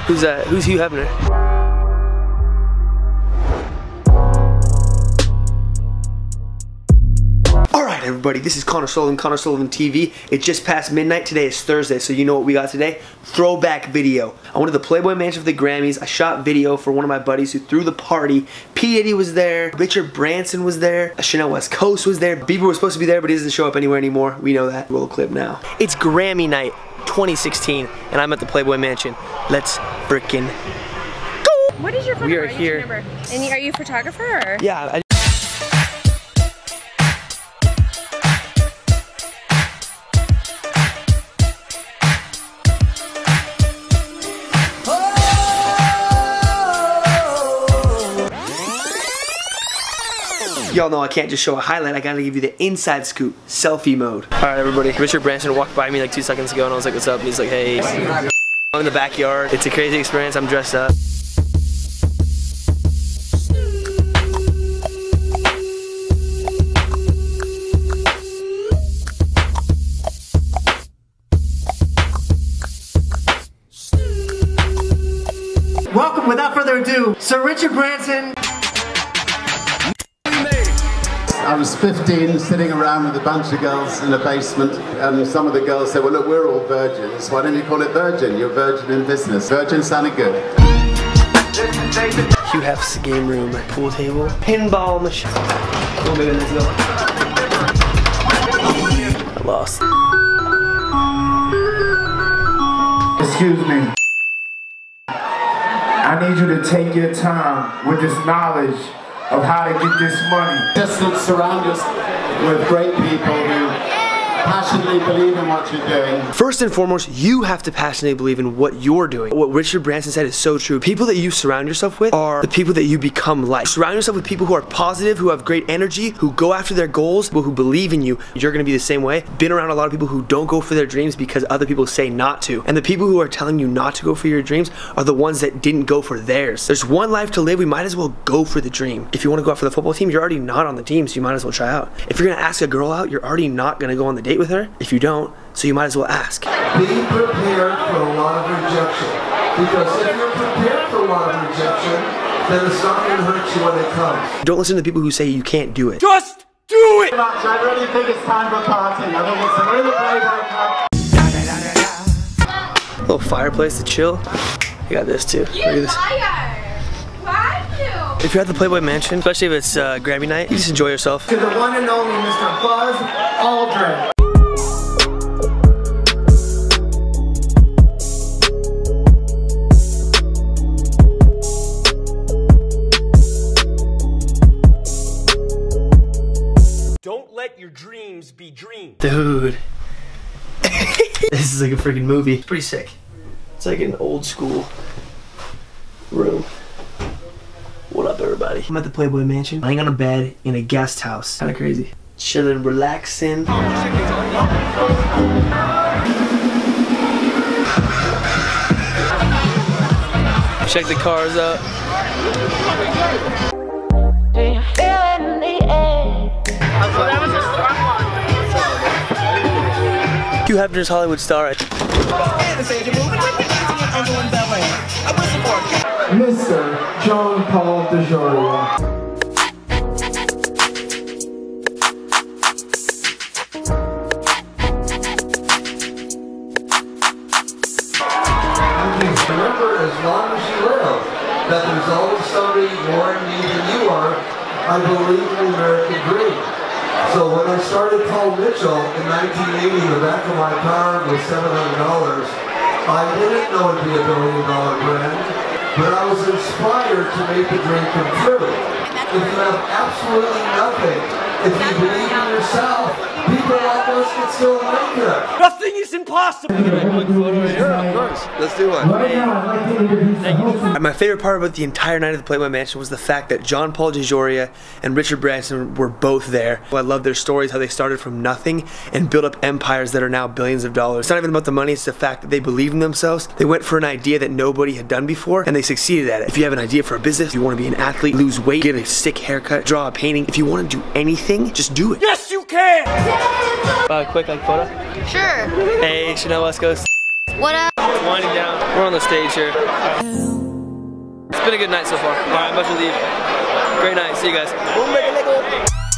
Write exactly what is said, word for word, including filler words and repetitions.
Who's that? Who's Hugh Hefner? Alright everybody, this is Connor Sullivan, Connor Sullivan T V. It's just past midnight. Today is Thursday, so you know what we got today? Throwback video. I went to the Playboy Mansion for the Grammys. I shot video for one of my buddies who threw the party. P. Diddy was there. Richard Branson was there. Chanel West Coast was there. Bieber was supposed to be there, but he doesn't show up anywhere anymore. We know that. Roll a clip now. It's Grammy night twenty sixteen, and I'm at the Playboy Mansion. Let's frickin' go! What is your phone we are number? here. Number? And are you a photographer? Or? Yeah. I Y'all know I can't just show a highlight, I gotta give you the inside scoop, selfie mode. Alright everybody, Richard Branson walked by me like two seconds ago and I was like, what's up? And he's like, hey. I'm in the backyard. It's a crazy experience, I'm dressed up. Welcome, without further ado, Sir Richard Branson. I was fifteen, sitting around with a bunch of girls in a basement, and some of the girls said, well look, we're all virgins, why don't you call it Virgin? You're virgin in business. Virgin sounded good. Hugh Hef's game room, pool table, pinball machine. Oh baby, let's go. I lost. Excuse me. I need you to take your time with this knowledge of how to get this money. Just surround us with great people who passionately believe in what you're doing. First and foremost, you have to passionately believe in what you're doing. What Richard Branson said is so true. People that you surround yourself with are the people that you become like. Surround yourself with people who are positive, who have great energy, who go after their goals, people who believe in you. You're gonna be the same way. Been around a lot of people who don't go for their dreams because other people say not to. And the people who are telling you not to go for your dreams are the ones that didn't go for theirs. There's one life to live, we might as well go for the dream. If you wanna go out for the football team, you're already not on the team, so you might as well try out. If you're gonna ask a girl out, you're already not gonna go on the date with her. If you don't, so you might as well ask. Be prepared for a lot of rejection. Because if you're prepared for a lot of rejection, then it's not going to hurt you when it comes. Don't listen to the people who say you can't do it. Just do it! I really think it's time for a party. I think it's a really Playboy Club. Little fireplace to chill. I got this too. Look at this. If you're at the Playboy Mansion, especially if it's uh, Grammy night, you just enjoy yourself. To the one and only Mister Buzz Aldrin. Don't let your dreams be dreams. Dude. This is like a freaking movie. It's pretty sick. It's like an old school room. What up, everybody? I'm at the Playboy Mansion, laying on a bed in a guest house. Kinda crazy. Chilling, relaxing. Check the cars out. Do you feel it in the air? Hugh Hefner's Hollywood star. Mister John Paul DeJoria. Remember, as long as you live, that there's always somebody more in need than you are. I believe in the American dream. So when I started Paul Mitchell in nineteen eighty, the back of my car was seven hundred dollars. I didn't know it'd be a billion dollar brand, but I was inspired to make the dream come true. If you have absolutely nothing, if you believe in yourself, people like us can still make it. Nothing is impossible. Sure, of course. Let's do one. Right now, I'd like to introduce the host. My favorite part about the entire night of the Playboy Mansion was the fact that John Paul DeJoria and Richard Branson were both there. I love their stories, how they started from nothing and built up empires that are now billions of dollars. It's not even about the money, it's the fact that they believe in themselves. They went for an idea that nobody had done before and they succeeded at it. If you have an idea for a business, if you want to be an athlete, lose weight, get a sick haircut, draw a painting, if you want to do anything, just do it. Yes, you can! Uh, quick like photo? Sure. Hey, Chanel West Coast. What up? Winding down. We're on the stage here. It's been a good night so far. All right, I'm about to leave. Great night. See you guys.